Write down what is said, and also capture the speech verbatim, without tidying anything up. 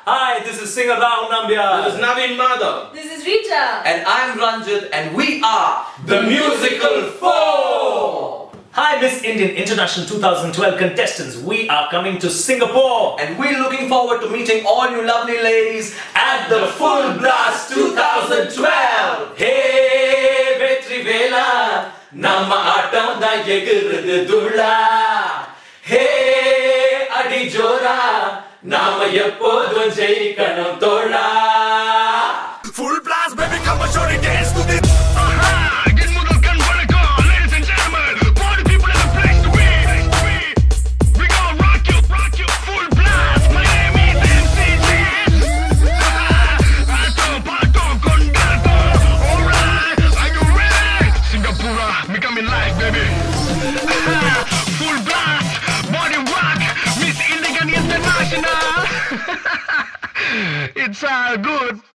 Hi, this is singer Rahul Nambia. This is Naveen Madhav. This is Rita. And I'm Ranjit, and we are The Musical Four. Hi, Miss Indian International twenty twelve contestants. We are coming to Singapore. And we're looking forward to meeting all you lovely ladies at the Full Blast twenty twelve. Hey, Vetri Vela, Nama Atam da Yegurud Dula. Hey, Adi Jora, Nama Yapodun Jai Kanam Tola. Full blast, baby, come on, show the dance to this. Becoming live, baby. Full blast, body rock, Miss Indian International. It's all good.